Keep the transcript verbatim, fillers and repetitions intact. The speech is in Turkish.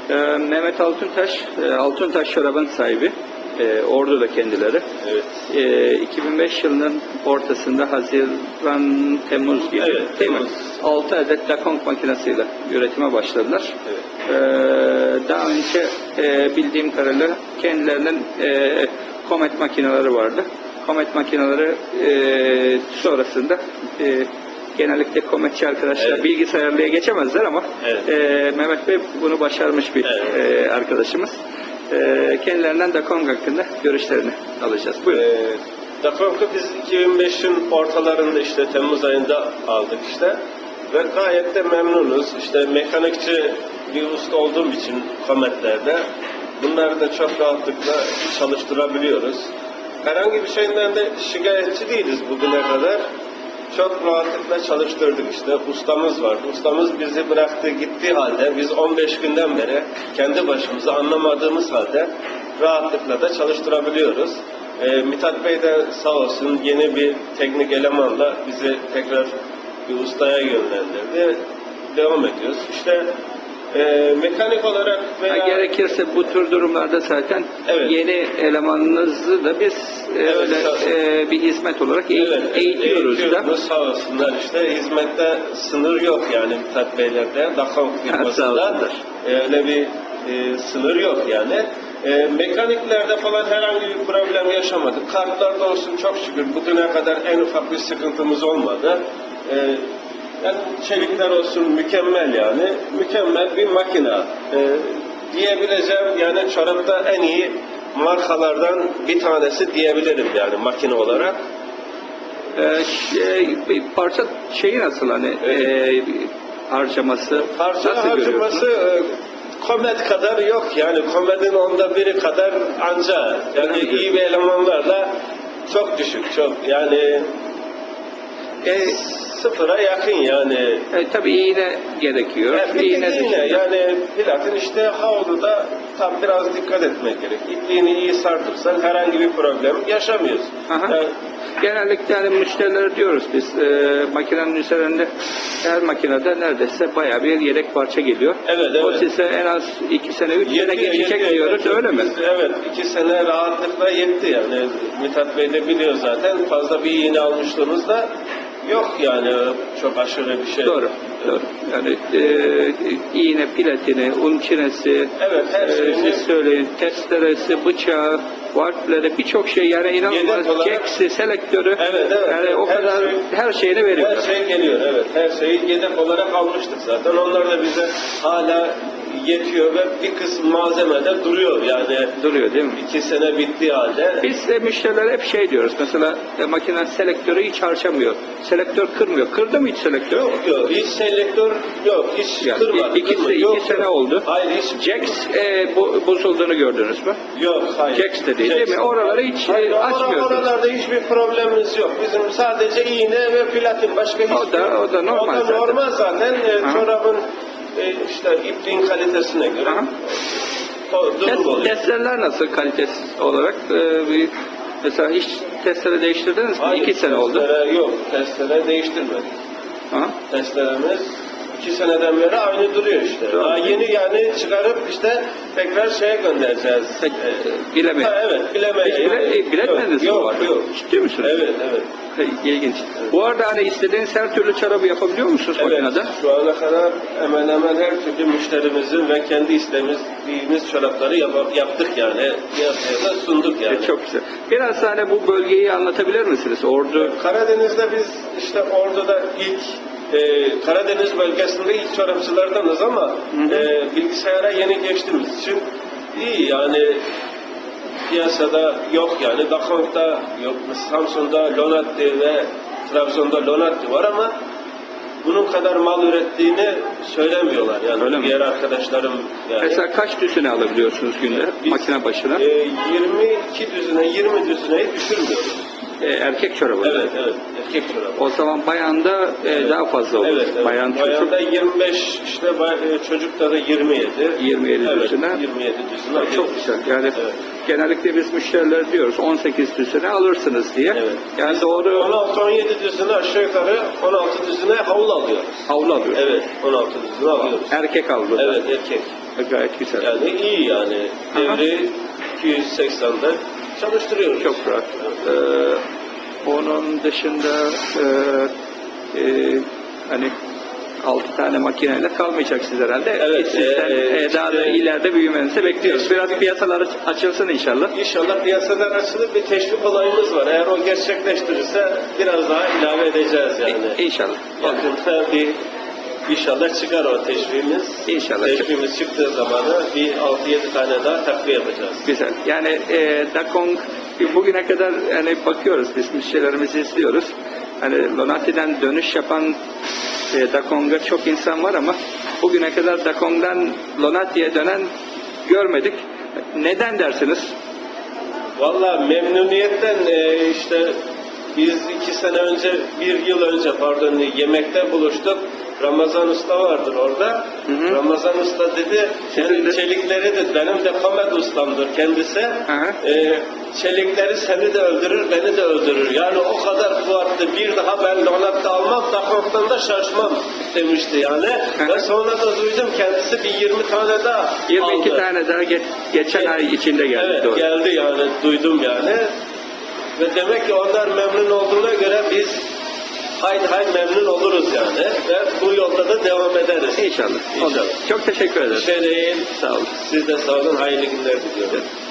Ee, Mehmet Altuntaş, e, Altuntaş Çorab'ın sahibi. E, Ordu'da kendileri. Evet. E, iki bin beş yılının ortasında Haziran, Temmuz gibi Evet, değil Temmuz. mi? altı adet Dakong makinesiyle üretime başladılar. Evet. E, daha önce e, bildiğim kadarıyla kendilerinin e, Comet makineleri vardı. Comet makineleri e, sonrasında e, genellikle Cometçi arkadaşlar Evet. bilgisayarlıya geçemezler ama Evet. e, Mehmet Bey bunu başarmış bir Evet. e, arkadaşımız. E, kendilerinden Dakong hakkında görüşlerini alacağız. Buyurun. Ee, Dakong'u biz iki bin beşin ortalarında işte Temmuz ayında aldık işte ve gayet de memnunuz. İşte mekanikçi bir usta olduğum için Comet'lerde bunları da çok rahatlıkla çalıştırabiliyoruz. Herhangi bir şeyden de şikayetçi değiliz bugüne kadar. Çok rahatlıkla çalıştırdık işte. Ustamız vardı. Ustamız bizi bıraktı gittiği halde biz on beş günden beri kendi başımıza anlamadığımız halde rahatlıkla da çalıştırabiliyoruz. Ee, Mithat Bey de sağ olsun yeni bir teknik elemanla bizi tekrar bir ustaya yönlendirdi. Devam ediyoruz. İşte e, mekanik olarak veya... Ha, gerekirse bu tür durumlarda zaten Evet. yeni elemanınızı da biz e, Evet, öyle e, bir hizmet olarak eğ- Evet, eğitiyoruz da. eğitiyoruz, sağ olsunlar işte hizmette sınır yok yani Mithat Beylerde, Dakong firmasında olsunlar. öyle bir e, sınır yok yani. E, mekaniklerde falan herhangi bir problem yaşamadık. Kartlarda olsun çok şükür bugüne kadar en ufak bir sıkıntımız olmadı. E, yani çelikler olsun mükemmel yani. Mükemmel bir makina. E, diyebileceğim yani çorapta en iyi markalardan bir tanesi diyebilirim yani makine olarak. E, şey, bir parça şeyi nasıl hani e, harcaması Parça nasıl harcaması görüyorsunuz? e, Comet kadar yok yani Comet'in onda biri kadar anca yani iyi bir elemanlarla çok düşük çok yani e, sıfıra yakın yani. E, tabii iğne gerekiyor. Yani bir İğne tek iğne dışında- yani platin işte havluda tam biraz dikkat etmek gerek. İpliğini iyi sardırsan herhangi bir problem yaşamıyorsun. Aha. Yani, Genellikle hani müşterilere diyoruz biz e, makinenin üzerinde her makinede neredeyse bayağı bir yedek parça geliyor. Evet, O evet. size en az iki sene, üç sene Yetiyor, geçecek yetiyor, diyoruz yetiyor. öyle mi? Biz, evet, iki sene rahatlıkla yetti yani. Mithat Bey de biliyor zaten. Fazla bir iğne almışlığımızda yok yani çok aşırı bir şey. Doğru, doğru. Yani e, iğne, platini, un çinesi, Evet, her e, şeyini- siz söyleyin, testeresi, bıçağı, varpları, birçok şey yani inanılmaz. Yedek olarak- Ceksi, selektörü, Evet, evet. yani o Her kadar şey- her şeyini veriyor. Her şey geliyor evet. Her şeyi yedek olarak almıştık zaten. Onlar da bize hala yetiyor ve bir kısım malzeme de duruyor yani. Duruyor değil mi? iki sene bittiği halde. Biz de müşterilere hep şey diyoruz. Mesela e, makine selektörü hiç harcamıyor. Selektör kırmıyor. Kırdı mı hiç selektör? Yok yok hiç selektör yok hiç Yani kırmadı. ikisi kırmadı. iki Yok, sene yok. oldu. Hayır hiç. Jax e, bu, bozulduğunu gördünüz mü? Yok hayır. Jax de değil, değil mi? Oraları hiç e, Hayır, or- açmıyorsunuz. Oralarda hiçbir problemimiz yok. Bizim sadece iğne ve platin başka hiçbir. O da- o da normal O da zaten. normal zaten. E, Aha. çorabın e, işte ipliğin kalitesine göre. Aha. O durum Test, oluyor. testlerler nasıl kalitesiz olarak? E, bir, mesela hiç testere değiştirdiniz mi? Hayır, İki sene oldu. testere yok. Testere değiştirmedik. Aha. Testlerimiz iki seneden beri aynı duruyor işte. Doğru. Daha yeni yani çıkarıp işte tekrar şeye göndereceğiz. Peki, Ee, bilemedim. Ha, evet, bilemeyiz. Hiç bile, e, biletmediniz mi yok, bu arada? Yok, Ciddi misiniz? Evet, evet. İlginç. Bu arada hani istediğiniz her türlü çorabı yapabiliyor musunuz Evet, makinede? şu ana kadar hemen hemen her türlü müşterimizin ve kendi istemediğimiz çorapları yap- yaptık yani. Piyasaya da sunduk yani. E, Çok güzel. Biraz da hani bu bölgeyi anlatabilir misiniz? Ordu. Karadeniz'de biz işte Ordu'da ilk e, Karadeniz bölgesinde ilk çorapçılardanız ama hı. e, bilgisayara yeni geçtiğimiz için iyi yani piyasada yok yani Dakong'da yok, Samsun'da Lonatti ve Trabzon'da Lonatti var ama bunun kadar mal ürettiğini söylemiyorlar yani Öyle mi? diğer arkadaşlarım yani. Mesela kaç düzine alabiliyorsunuz günde Biz, makine başına? e, yirmi iki düzine yirmi düzineyi düşürmüyoruz. e, erkek çorabı. Evet, evet. Erkek çorabı. O zaman bayanda e, Evet. daha fazla olur. Evet, evet. Bayan çocuk Bayanda yirmi beş, işte bay- e, çocukta da yirmi yedi. yirmi yedi Evet, düzine. yirmi yedi düzine. Çok, çok güzel. Yani Evet. genellikle biz müşteriler diyoruz on sekiz düzine alırsınız diye. Evet. Yani doğru on altı on yedi düzine aşağı yukarı on altı düzine havlu alıyoruz. havlu alıyor. Evet, on altı düzine alıyoruz. Erkek havlu. Evet, erkek. Gayet güzel. Yani iyi yani. Aha. Devri iki yüz seksende çalıştırıyoruz. Çok rahat. Ee, onun dışında e, e, hani altı tane makineyle kalmayacaksınız herhalde. Evet, Sizden e, e, daha da işte- ileride büyümenizi bekliyoruz. Biraz piyasalar açılsın inşallah. İnşallah piyasalar açılır, bir teşvik olayımız var. Eğer o gerçekleştirirse biraz daha ilave edeceğiz yani. İnşallah. Yakında bir inşallah çıkar o teşviğimiz. İnşallah. Teşviğimiz çıktığı zamanı bir altı yedi tane daha takviye yapacağız. Güzel. Yani e, Dakong bugüne kadar hani bakıyoruz biz müşterilerimizi izliyoruz. Hani Lonati'den dönüş yapan e, Dakong'a çok insan var ama bugüne kadar Dakong'dan Lonati'ye dönen görmedik. Neden dersiniz? Valla memnuniyetten e, işte biz iki sene önce, bir yıl önce pardon yemekte buluştuk. Ramazan Usta vardır orada. Hı hı. Ramazan Usta dedi, Sizin de- senin çelikleri de benim de komed ustamdır kendisi. hı. E, çelikleri seni de öldürür, beni de öldürür. Yani o kadar kuvvetli, bir daha ben Lonat'ta almam, Dakong'dan da şaşmam demişti yani. Hı. Ve sonra da duydum kendisi bir yirmi tane daha yirmi iki aldı. tane daha ge- geçen ay içinde geldi. Evet, Doğru. geldi yani duydum yani. Ve demek ki onlar memnun olduğuna göre biz haydi haydi memnun oluruz yani. Ve bu yolda da devam ederiz. İnşallah. İnşallah. Çok teşekkür ederim. Bir şey değil. Sağ olun. Siz de sağ olun. Hayırlı günler diliyorum.